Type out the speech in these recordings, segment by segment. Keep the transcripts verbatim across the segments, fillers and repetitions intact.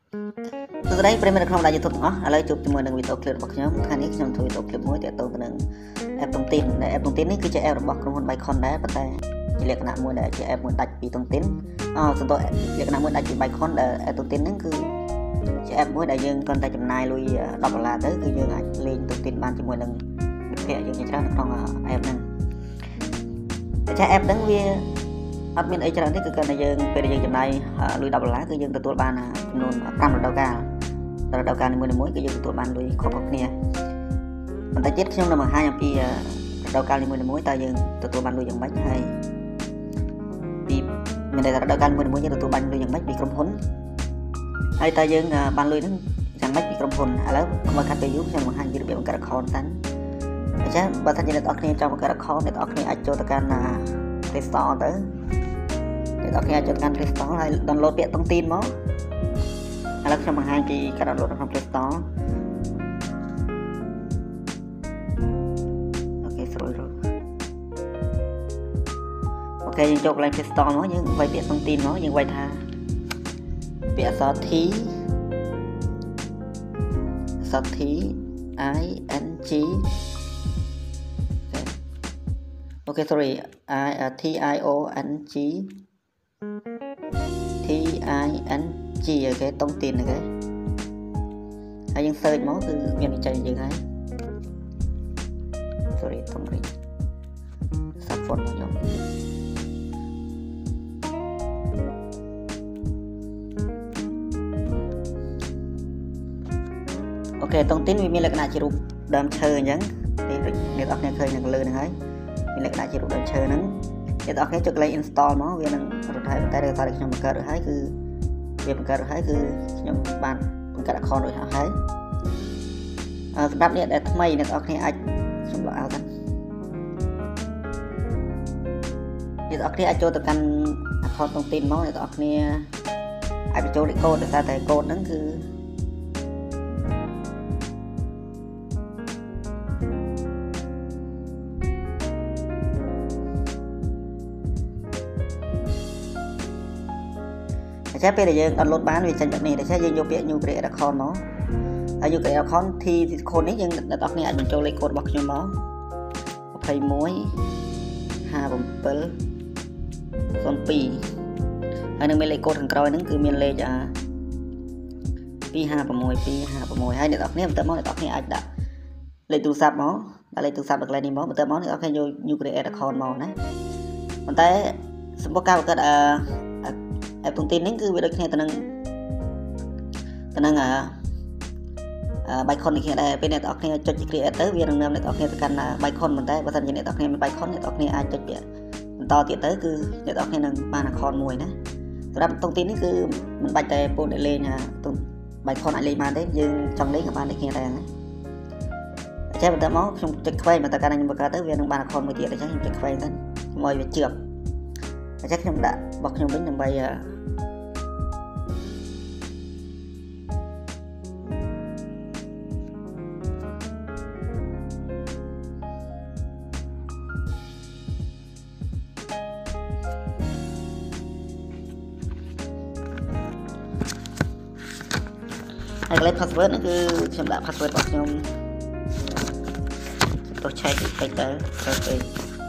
Từ đây premier không đại YouTube đó, ở đây chụp cho mình đừng video clip bọc nhóm, khả năng nhóm video clip mới để tôi đừng app thông tin, để app thông tin này cứ chạy app bọc trong một bài con đấy, bắt tay chỉ liệt nạn mua để chạy app muốn đặt bị thông tin, à, xong tôi liệt nạn muốn đặt bị bài con để app thông tin nó cứ chạy app mới đại dương con tay chấm nai lui đọc là tới cứ dương ảnh lên thông tin ban cho mình đừng bị phê dương như thế nào trong app này, chạy app đứng về admin ấy cho nên cứ cần là dương về dương chấm nai lui đọc lá cứ dương từ tuổi ban là luôn trăm là đầu cả đầu đầu cả mười mỗi cái dương tụi bạn lui khó khăn nè, mình ta chết trong năm hai năm kia đầu cả mười mỗi ta dương tụi tụi bạn lui dòng bách hay vì mình đây là đầu cả mười mỗi giờ tụi bạn lui dòng bách bị công hồn hay ta dương bạn lui nó dòng bách bị công hồn à lớp không có cách dùng trong một hai giờ bị một cái con tán chứ bà thân như là tóc trong một cái con để tóc này cho tất cả là Play Store tới để tóc này cho tất cả Play Store hay download điện thông tin đó là trong hai cái cái download trong Play Store. Ok rồi rồi. Ok nhưng chụp lên Play Store nó nhưng quay biệt thông tin nó nhưng quay tha biệt so thí so thí I N G ok sorry I uh, T I O N G T I N G cái thông tin này cái hay những search máu từ miền chạy như thế sorry thông tin sắp phone của nhóm ok thông tin vì mình là cái nào chỉ rụp đam chơi nhắn thì người ta nghe khơi nhận lừa này ấy mình là cái nào chỉ rụp đam chơi nắng người ta nghe cho cái install nó vì năng rồi thấy tay đây tay trong một cái rồi thấy cứ việc một cái rồi thấy cứ nhóm bạn một cái con rồi hả thấy đáp điện để mày này tao nghe anh trong loại áo thân thì tao nghe anh cho tao căn con thông tin máu này tao nghe ai bị cho để code để ta thấy code nó cứ chắc bây giờ download bán vì chân này để chắc dương vô việc nhu cầu đã con nó ai nhu cầu con thì con ấy nhưng đã tóc này anh mình cho lấy code bọc cho nó thầy muối hà bấm pel con pi hay nên mới lấy code thằng coi nó cứ miền lê cho pi hà bấm muối pi hà bấm muối hay để tóc này tớ món để tóc này anh đã lấy từ sạp nó đã lấy từ sạp được lên đi món tớ món thì tóc này vô nhu cầu đã con màu đấy còn tới sắp cao cái đã app thông tin cứ việc này tao năng tao năng à bài con này đây bên này tao nghe cho chị tới việc năng này tao nghe cần là bài con mình tới và thành này tao nghe bài con này tao nghe ai cho chuyện to tiện tới cứ để tao nghe năng ba là con mùi đấy tao thông tin cứ mình bạch tay bộ để lên à bài con lại lên mà đấy nhưng trong đấy các bạn để nghe đây chắc mình tao máu trong trực quay mà tao cần anh một cái tới việc năng ba là con mùi tiện để chắc trực quay thôi mời về trượt chắc trong đã bọc trong bánh đằng bay à hay lấy password nó cứ trong đã password bọc trong tôi chạy cái tới ok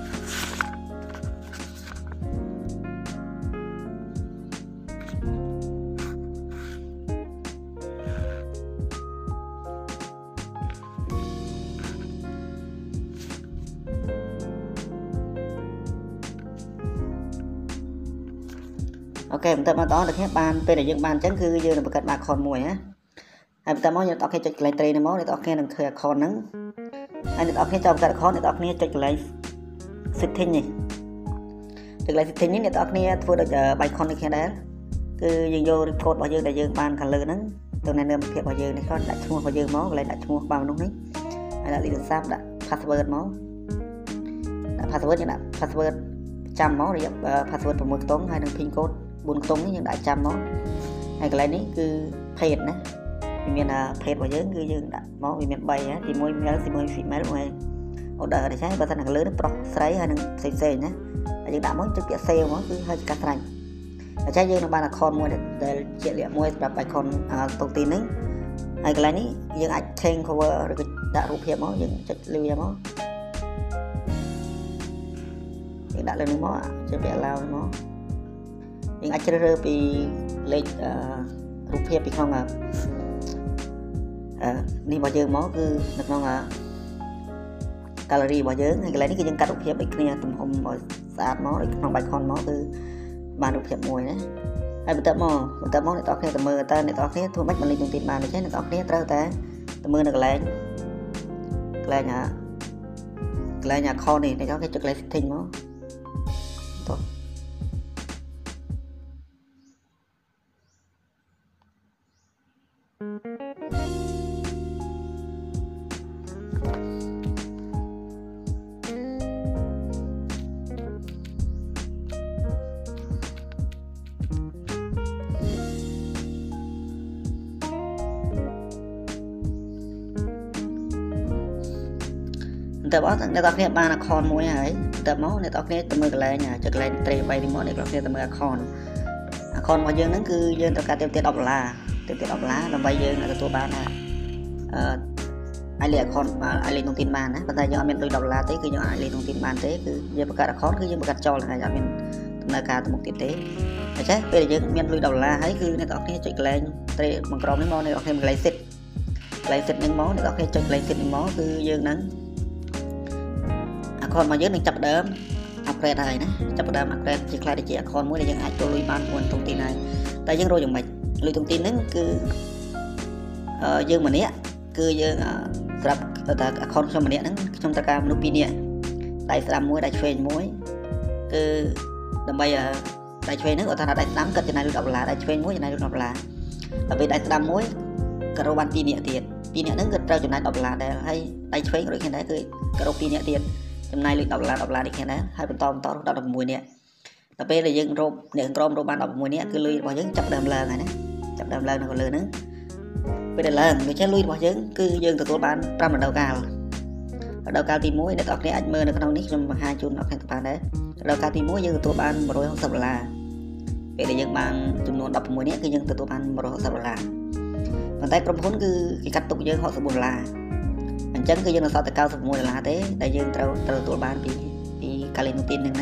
ok mình ta đó được hết ban bên này dương ban trắng cứ dương là một cái ba con mùi á hay mình ta nói như tao khi cho lại tây này máu để tao nghe đừng khơi con nắng anh tao khi cho cái con để tao nghe cho lại setting này được lại setting này tao nghe vừa được bài con này đấy cứ dương vô code bao dương để dương ban thành lừa nắng từ này nêm thiệp bao dương này con đặt mua bao dương máu lại đặt mua bao đúng đấy hay là đi được sắp đã password máu password như là password trăm máu để password của một tống hay đừng pin code bốn tống nhưng đại trăm nó hay cái này cứ page nè vì miền là page vào dưới cứ dương đã máu vì miền bay á thì môi miền thì môi phim mấy lúc này order để trái và thành là lớn pro sấy hay đừng xây xây nhé nhưng đã mới trước kia sale nó cứ hơi cắt thành តែចេះយើងនឹងបាន account មួយដែលជាក់លាក់មួយសម្រាប់ icon តុងទីនហ្នឹងហើយកន្លែងនេះយើងអាច change cover ឬក៏ដាក់រូបភាពមកយើងចុចលើវាមកយើងដាក់លើនេះមកជាពាក្យ allow មកយើងអាចជ្រើសរើសពីលេខរូបភាពពីក្នុងអឺនេះរបស់យើងមកគឺនៅក្នុង gallery របស់យើងហើយកន្លែងនេះគឺយើងកាត់រូបភាពឲ្យគ្នាទំហំឲ្យស្អាតមកក្នុង icon មកគឺបានរូបភាពមួយណាហើយបន្ទាប់មកបន្ទាប់មកអ្នកនរគ្នាទៅមើលតើអ្នកនរគ្នាធ្វើម៉េចបានលេខតុងទីនបានទេអ្នកនរគ្នាត្រូវតែទៅមើលនៅកន្លែងកន្លែងអាកន្លែង icon នេះអ្នកនរគ្នាចុចកន្លែង setting មកតោះតែបងអ្នកនរគ្នាបាន account មួយហើយតែមកអ្នកនរគ្នាទៅមើលកន្លែងចុចកន្លែង tray 3នេះមកអ្នកនរគ្នាទៅមើល account account របស់យើងហ្នឹងគឺយើងត្រូវការទាមទារ ដុល្លារ ទាមទារ ដុល្លារ ដើម្បីយើងទទួលបានអឺអាចលេខ account អាចលេខតុងទីនបានណាប៉ុន្តែយើងអត់មានលុយ ដុល្លារទេគឺយើងអាចលេខតុងទីនបានទេគឺយើងបង្កើត account គឺយើងបង្កើតចោលហ្នឹងហើយអត់មានដំណើរការទៅមុខទៀតទេអញ្ចឹងពេលយើងមានលុយ ដុល្លារហើយគឺអ្នកនរគ្នាចុចកន្លែង tray បង្ក្រមនេះមកអ្នកនរគ្នាកន្លែង set កន្លែង set ហ្នឹងមកអ្នកនរគ្នាចុចកន្លែង set នេះមកគឺយើងហ្នឹងaccount របស់យើងនឹងចាប់ដើម upgrade ហើយណាចាប់ដើម upgrade ជាខ្លះទៅជា account មួយដែលយើងអាចចូលលុយបានមួយតុងទីនហើយតែយើងរកយ៉ាងម៉េចលុយតុងទីនហ្នឹងគឺយើងម្នាក់គឺយើងស្រាប់តែ account ខ្ញុំម្នាក់ហ្នឹងខ្ញុំត្រូវការមនុស្សពីរនាក់ដៃស្ដាំមួយដៃឆ្វេងមួយគឺដើម្បីដៃឆ្វេងហ្នឹងគាត់ថាដៃស្ដាំគាត់ចំណាយលុយ ដុល្លារដៃឆ្វេងមួយចំណាយលុយ ដុល្លារដល់ពេលដៃស្ដាំមួយក៏រកបានពីរនាក់ទៀតពីរនាក់ហ្នឹងក៏ត្រូវចំណាយ ដុល្លារដែរហើយដៃឆ្វេងដូចគ្នាដែរគឺក៏រកពីរនាក់ទៀតចំណាយលុយ ដុល្លារ ដុល្លារនេះគ្នាដែរហើយបន្តបន្តដល់ ដប់ប្រាំមួយនាក់ដល់ពេលដែលយើងរកអ្នកក្រមរកបាន ដប់ប្រាំមួយនាក់គឺលុយរបស់យើងចាប់ដើមឡើងហើយណាចាប់ដើមឡើងនៅលើហ្នឹងពេលដែលឡើងវាចេះលុយរបស់យើងគឺយើងទទួលបានប្រាំរដូវកាលរដូវកាលទីមួយអ្នកនរគ្នាអាចមើលនៅក្នុងនេះខ្ញុំបង្ហាញជូនអ្នកទាំងបានដែររដូវកាលទីមួយយើងទទួលបានmột trăm sáu mươiដុល្លារពេលដែលយើងបានចំនួន ដប់ប្រាំមួយនាក់គឺយើងទទួលបានmột trăm sáu mươiដុល្លារប៉ុន្តែក្រុមហ៊ុនគឺគេកាត់ទុកយើង sáu mươiដុល្លារអញ្ចឹងគឺយើងនៅសល់តែ chín mươiដុល្លារទេដែលយើងត្រូវត្រូវទទួលបានពីពីកាលីនូទីនហ្នឹងណា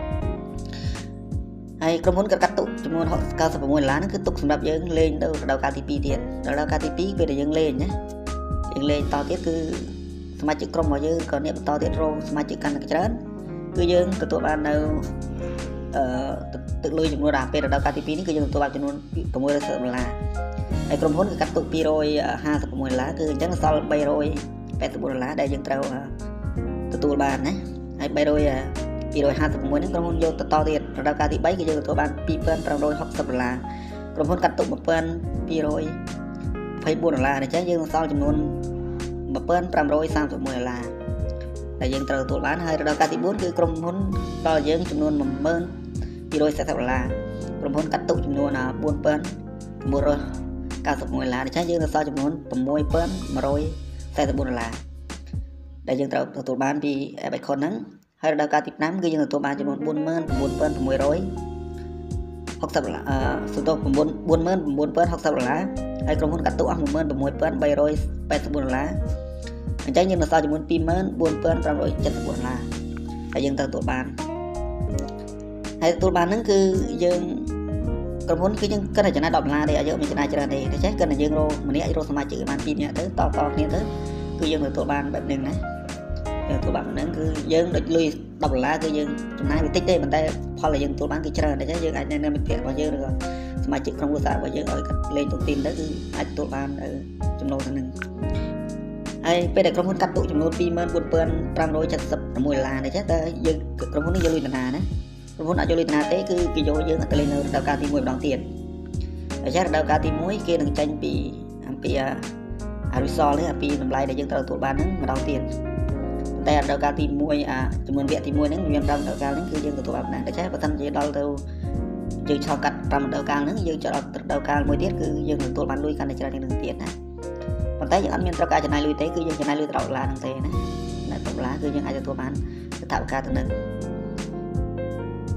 ហើយក្រុមហ៊ុនក៏កាត់ទុកចំនួន chín mươiដុល្លារហ្នឹងគឺទុកសម្រាប់យើងលេងទៅរដូវកាលទីពីរទៀតរដូវកាលទីពីរពេលដែលយើងលេងណាយើងលេងតទៀតគឺសមាជិកក្រុមរបស់យើងក៏អ្នកបន្តទៀតរងសមាជិកកាន់តែច្រើនគឺយើងទទួលបាននៅអឺទឹកលុយចំនួនដល់ពេលរដូវកាលទីពីរនេះគឺយើងទទួលបានចំនួន sáu mươiដុល្លារហើយក្រុមហ៊ុនក៏កាត់ទុក hai trăm hai mươi sáuដុល្លារគឺអញ្ចឹងសល់ ba trăm tám mươiដុល្លារដែលយើងត្រូវទទួលបានណាហើយ ba trăm hai mươi sáu ហ្នឹងក្រុមហ៊ុនយកទៅតទៀតរដូវកាលទី3គឺយើងទទួលបាន two thousand five hundred sixtyដុល្លារក្រុមហ៊ុនកាត់ទុក one thousand two hundred twenty-fourដុល្លារអញ្ចឹងយើងសល់ចំនួន one thousand five hundred thirty-oneដុល្លារដែលយើងត្រូវទទួលបានហើយរដូវកាលទី4គឺក្រុមហ៊ុនដល់យើងចំនួន one thousand two hundred fortyដុល្លារក្រុមហ៊ុនកាត់ទុកចំនួន four thousand nine hundred ninetyដុល្លារអញ្ចឹងយើងនៅសល់ចំនួន six thousand one hundred forty-fourដុល្លារដែលយើងត្រូវទទួលបានពី icon ហ្នឹងហើយរដូវកាលទីfiveគឺយើងទទួលបានចំនួន four thousand nine hundred sixtyដុល្លារអឺសុទ្ធទៅ four thousand nine hundred sixtyដុល្លារហើយក្រុមហ៊ុនកាត់ទុកអស់ one thousand six thousand three hundred eightyដុល្លារអញ្ចឹងយើងនៅសល់ចំនួន two thousand four thousand five hundred seventyដុល្លារហើយយើងត្រូវទទួលបានហើយទទួលបានហ្នឹងគឺយើងក្រុមហ៊ុនគឺយើងគិតតែចំណាយ ដុល្លារទេឲ្យយើងមានចំណាយច្រើនទេតែចេះគិតតែយើងរកម្នាក់រកសមាជិកបានពីរនាក់ទៅតតគ្នាទៅគឺយើងទទួលបានបែបហ្នឹងណាយើងទទួលបានហ្នឹងគឺយើងដូចលុយ ដប់ដុល្លារគឺយើងចំណាយបន្តិចទេប៉ុន្តែផលដែលយើងទទួលបានគឺច្រើនតែយើងអាចណែនាំមិត្តភក្តិរបស់យើងឬក៏សមាជិកក្រុមគ្រួសាររបស់យើងឲ្យលេងតុងទីនទៅគឺអាចទទួលបានចំណូលទាំងហ្នឹងហើយពេលដែលក្រុមហ៊ុនកាត់ទុកចំនួន two thousand four thousand five hundred seventyដុល្លារនេះចេះតែយើងក្រុមហ៊ុននេះយកលុយតាណាណាក្រុមហ៊ុនអាចយកលុយតាណាទេគឺគេយកយើងទៅលេងនៅរដូវកាលទីoneម្ដងទៀតហើយចេះរដូវកាលទីoneគេនឹងចាញ់ពីអំពីអារីសលនេះអំពីតម្លៃដែលយើងត្រូវទទួលបានហ្នឹងម្ដងទៀតតែរដូវកាលទីoneអាចំនួនវគ្គទីoneហ្នឹងមានfiveរដូវកាលហ្នឹងគឺយើងទទួលបានដែរតែចេះបើមិនជាដល់ទៅយើងឆោតកាត់fiveរដូវកាលហ្នឹងយើងចោលរដូវកាលមួយទៀតគឺយើងទទួលបានលុយកាន់តែច្រើនជាងនឹងទៀតណាប៉ុន្តែយើងអត់មានត្រូវការចំណាយលុយទេគឺយើងចំណាយលុយដុល្លារហ្នឹងទេណាដុល្លារគឺយើងអាចទទួលបានថវិកាទៅនឹងហ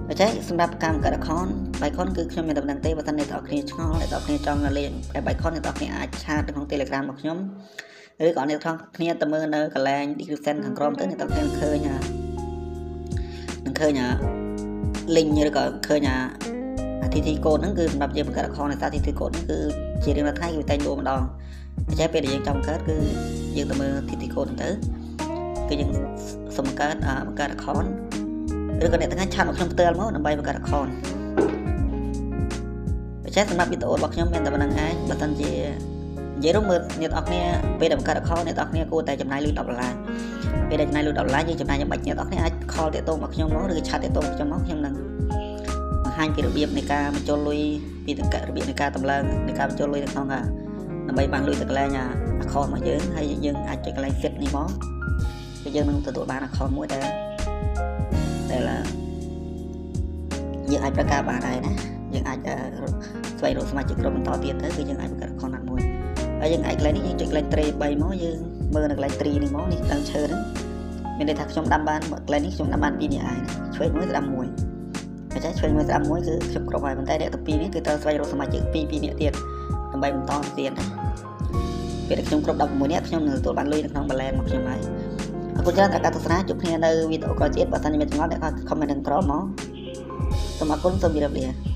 អញ្ចឹងសម្រាប់កម្មកាត់ account Bicon គឺខ្ញុំមានដំណឹងទេបើសិនអ្នកទាំងអស់គ្នាឆ្ងល់អ្នកទាំងអស់គ្នាចង់លេង Bicon អ្នកទាំងអស់គ្នាអាចឆាតក្នុង Telegram របស់ខ្ញុំឬក៏អ្នកទាំងអស់គ្នាទៅមើលនៅកន្លែង description ខាងក្រោមទៅអ្នកទាំងអស់គ្នាឃើញនឹងឃើញ link ឬក៏ឃើញ ที ที code ហ្នឹងគឺសម្រាប់យើងបង្កើត account ដោយសារ ที ที code ហ្នឹងគឺជារៀងរាល់ថ្ងៃគឺតែងដូរម្ដងអញ្ចឹងពេលដែលយើងចង់បង្កើតគឺយើងទៅមើល ที ที code ហ្នឹងទៅគឺយើងសុំបង្កើតបង្កើត account ឬក៏អ្នកទាំងឆាតមកខ្ញុំផ្ទាល់មកដើម្បីបង្កើត account អញ្ចឹងសម្រាប់វីដេអូរបស់ខ្ញុំមានតែប៉ុណ្្នឹងឯងបើសិនជានិយាយរួមមើលអ្នកទាំងអស់គ្នាពេលដែលបង្កើត account អ្នកទាំងអស់គ្នាគួរតែចំណាយលុយដប់ដុល្លារពេលដែលចំណាយលុយដប់ដុល្លារយើងចំណាយយ៉ាងម៉េចអ្នកទាំងអស់គ្នាអាច call តាក់ទងមកខ្ញុំមកឬឆាតតាក់ទងមកខ្ញុំមកខ្ញុំនឹងបង្ហាញពីរបៀបនៃការបញ្ចូលលុយពីរបៀបនៃការតម្លើងនៃការបញ្ចូលលុយនៅក្នុងដើម្បីបានលុយទៅកន្លែង account របស់យើងហើយយើងអាចចុចកន្លែង set នេះមកគឺយើងនឹងទទួលបាន account មួយដែលដែលយើងអាចប្រកាសបានដែរណាយើងអាចស្វែងរកសមាជិកក្រុមបន្តទៀតទៅគឺយើងអាចបង្កើត account ណាមួយហើយយើងអាចកន្លែងនេះយើងចុចកន្លែង tray បីមកយើងមើលនៅកន្លែង tree នេះមកនេះដើមឈើហ្នឹងមានន័យថាខ្ញុំដាំបានកន្លែងនេះខ្ញុំដាំបានពីរនេះឯងឆ្វេងមួយស្ដាំមួយអញ្ចឹងឆ្វេងមួយស្ដាំមួយគឺខ្ញុំគ្រប់ហើយប៉ុន្តែអ្នកទាំងពីរនេះគឺត្រូវស្វែងរកសមាជិកពីរពីរនាក់ទៀតដើម្បីបន្តទៀតណាពេលខ្ញុំគ្រប់ដប់មួយនាក់ខ្ញុំនឹងទទួលបានលុយនៅក្នុង balance របស់ខ្ញុំហើយអរគុណច្រើនសម្រាប់ការទស្សនាជួបគ្នានៅវីដេអូក្រោយទៀតបើសិនជាមានចម្ងល់អ្នកក៏ comment នឹងក្រោមមកសូមអរគុណសូមជម្រាបលា